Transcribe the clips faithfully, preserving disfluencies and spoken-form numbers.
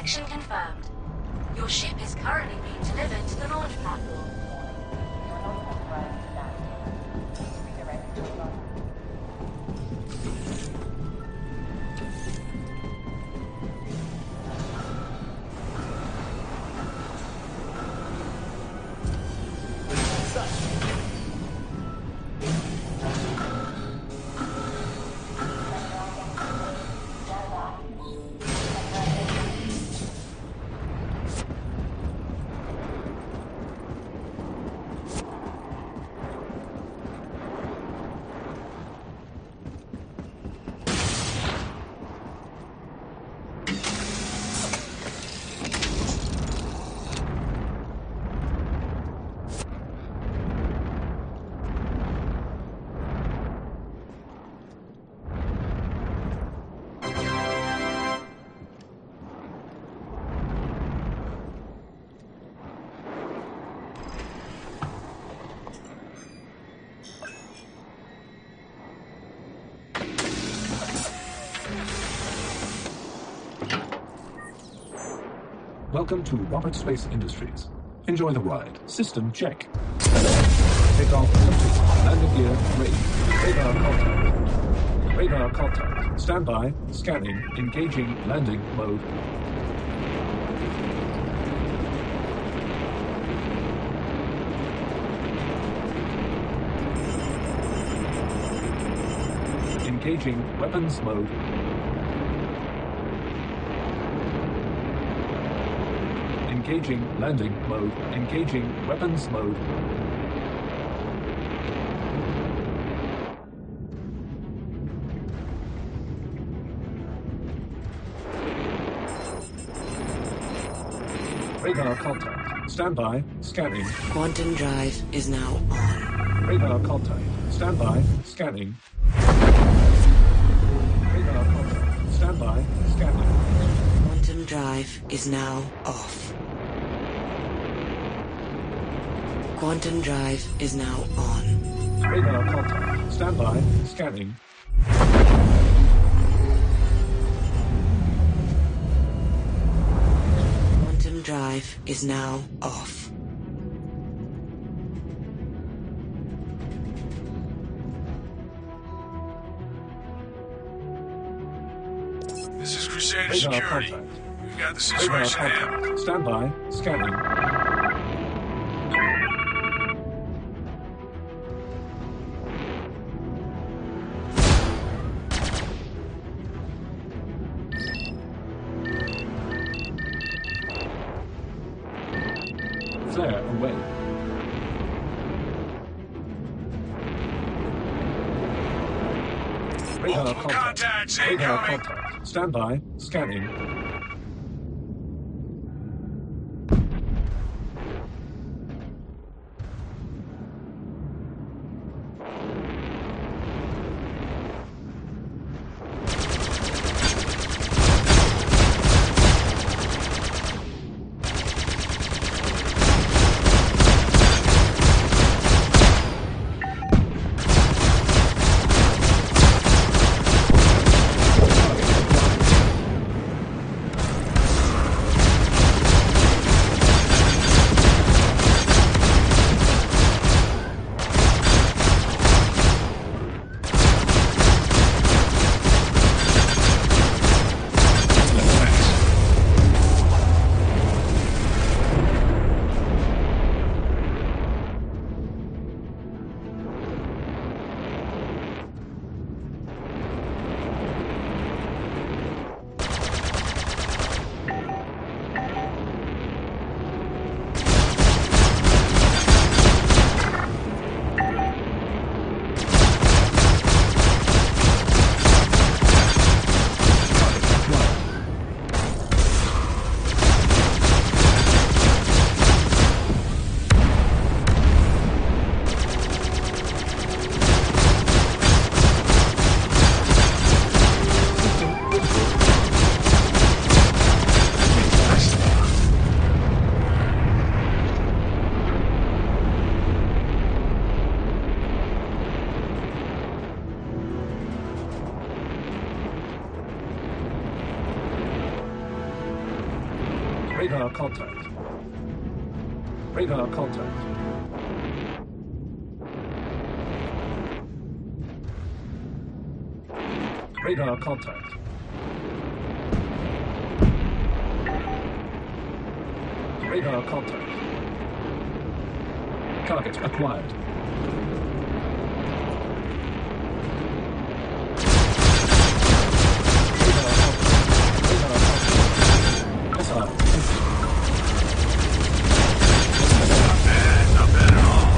Extraction confirmed. Your ship is currently being delivered to the launch platform. Welcome to Robert Space Industries. Enjoy the ride. System check. Takeoff complete. Landing gear ready. Radar contact. Radar contact. Standby. Scanning. Engaging landing mode. Engaging weapons mode. Engaging landing mode. Engaging weapons mode. Radar contact. Standby. Scanning. Quantum drive is now on. Radar contact. Standby. Scanning. Radar contact. Standby. Scanning. Quantum drive is now off. Quantum drive is now on. Radar contact. Standby. Scanning. Quantum drive is now off. This is Crusader Radar Security. contact. We've got the Radar situation handled. contact. Standby. Scanning. Flare away. Radar Multiple contact. contacts Radar incoming. contact. Standby. Scanning. Radar contact. Radar contact. Radar contact. Radar contact. Target acquired. Radar contact. Radar contact. Missile. Not bad, not bad at all.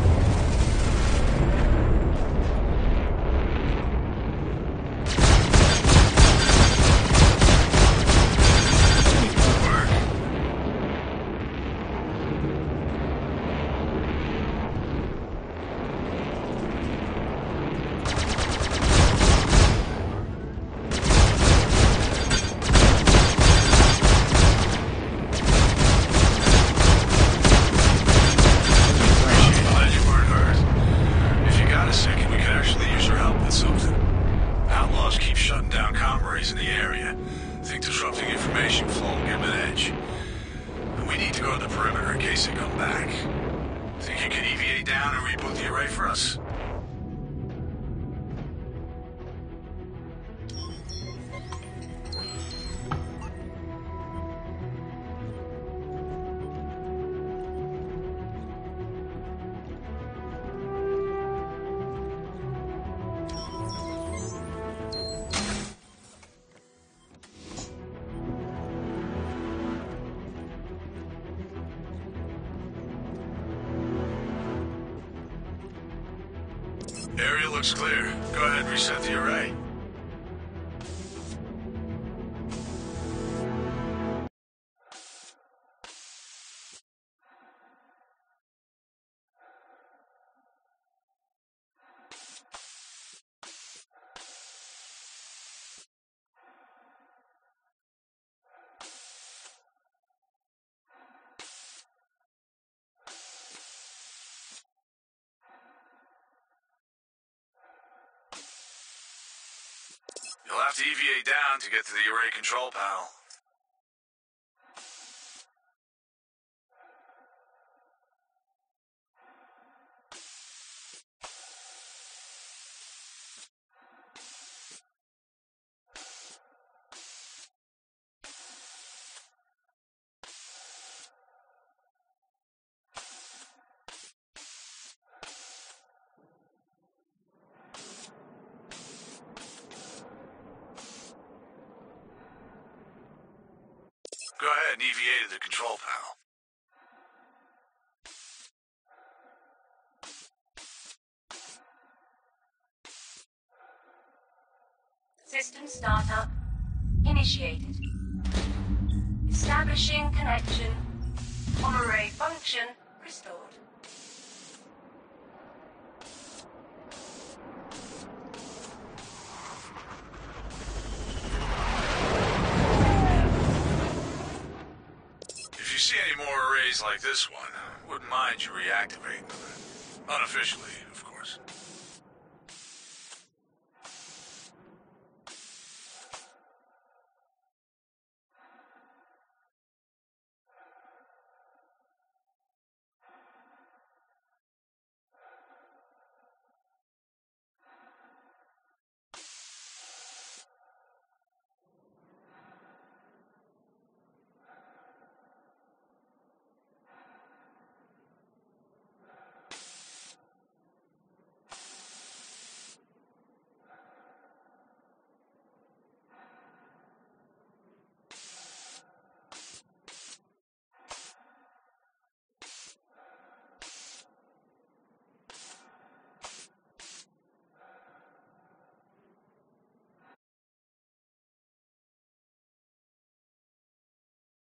Area looks clear. Go ahead and reset the array. You'll have to deviate down to get to the array control panel. Go ahead and deviate to the control panel. System startup initiated. Establishing connection. On array function restored. If you see any more arrays like this one, wouldn't mind you reactivating them. Unofficially, of course.